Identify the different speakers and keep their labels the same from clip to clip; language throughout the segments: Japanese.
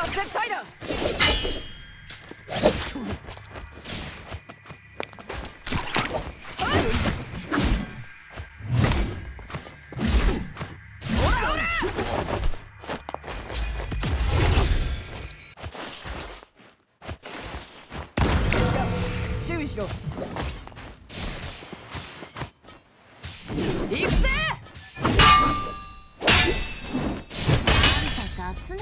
Speaker 1: は絶対だ。注意しろ。行くぜ。
Speaker 2: 雑ね。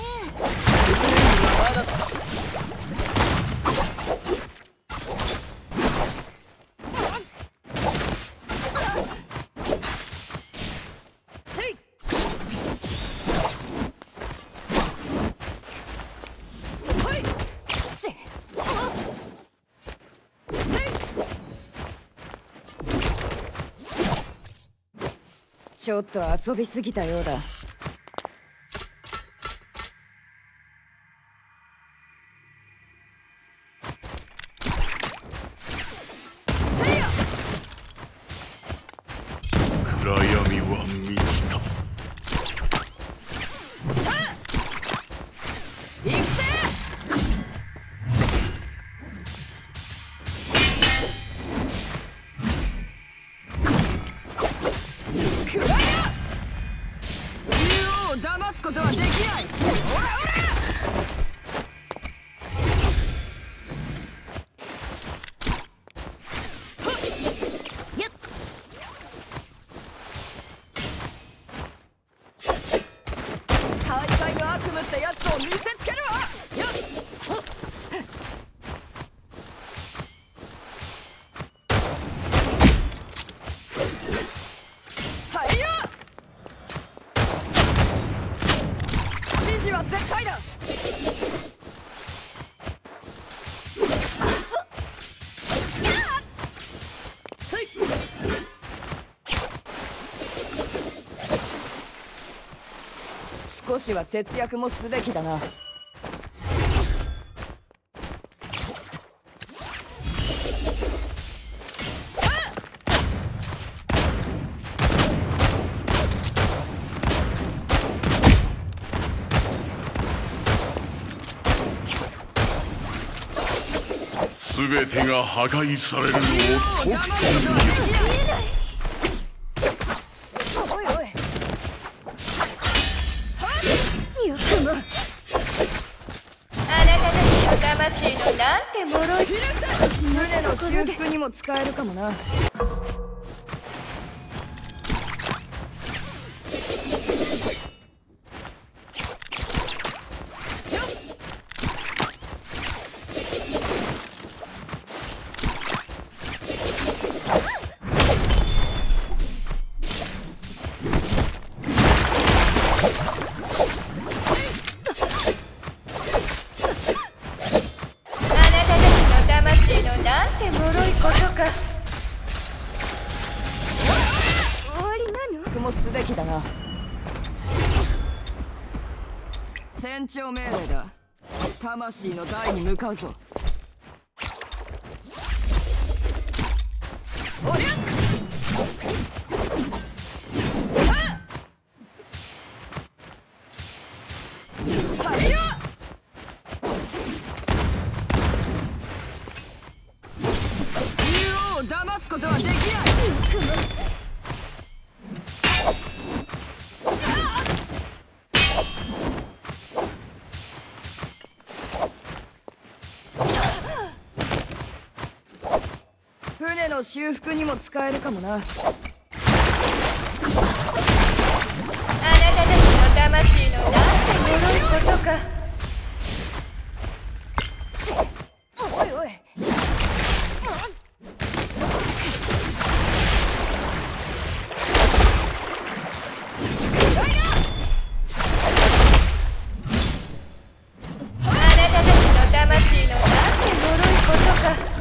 Speaker 1: ちょっと遊びすぎたようだ。
Speaker 3: 暗闇は満ちた。
Speaker 1: さあ行くぜ。くらえな。竜王を騙すことはできない。オラオラ。大会の悪夢ってやつを見せつけるわ。よっ。はいよ。指示は絶対だ。せい。少しは節約もすべきだな。
Speaker 3: 全てが破壊されるのをとくと見よ。
Speaker 1: おいおい。
Speaker 2: よくもあなたたちの魂のなんて脆い
Speaker 1: 船の修復にも使えるかもな。
Speaker 2: なんて脆いことか。終わりなの？
Speaker 1: 僕もすべきだな。船長命令だ。魂の台に向かうぞ。おりゃ。さあ。はいよ。竜王を騙すことはできない。船の修復にも使えるかもな。
Speaker 2: あなたたちの魂のなんて脆いことか。
Speaker 1: おいおい。
Speaker 2: あなたたちの魂のなんて脆いことか。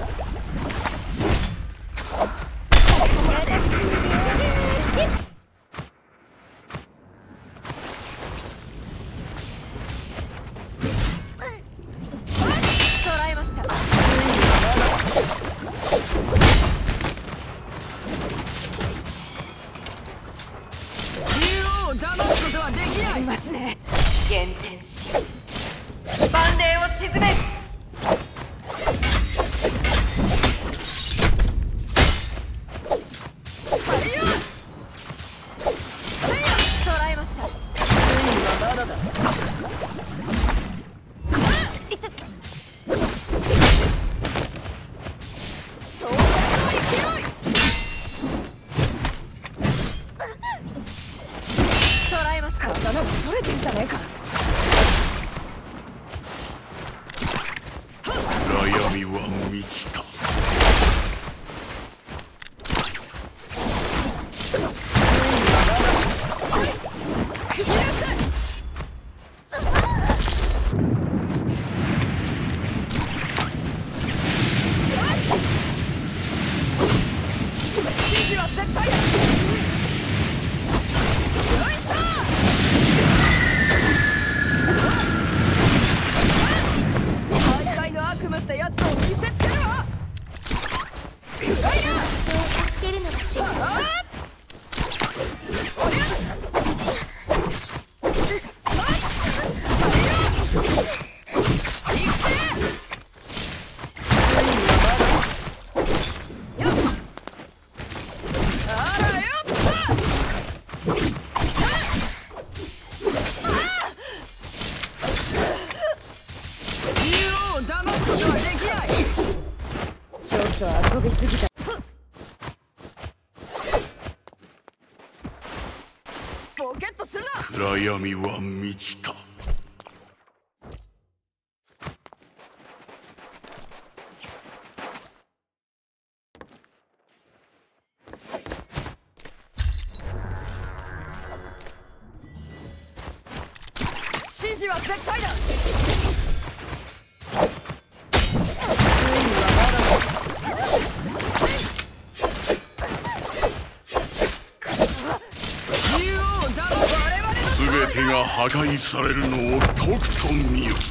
Speaker 2: 沈め。
Speaker 1: 遊びすぎた。ボケッとするな。
Speaker 3: 暗闇は満ちた。
Speaker 1: 指示は絶対だ。
Speaker 3: 全てが破壊されるのをとくと見よ。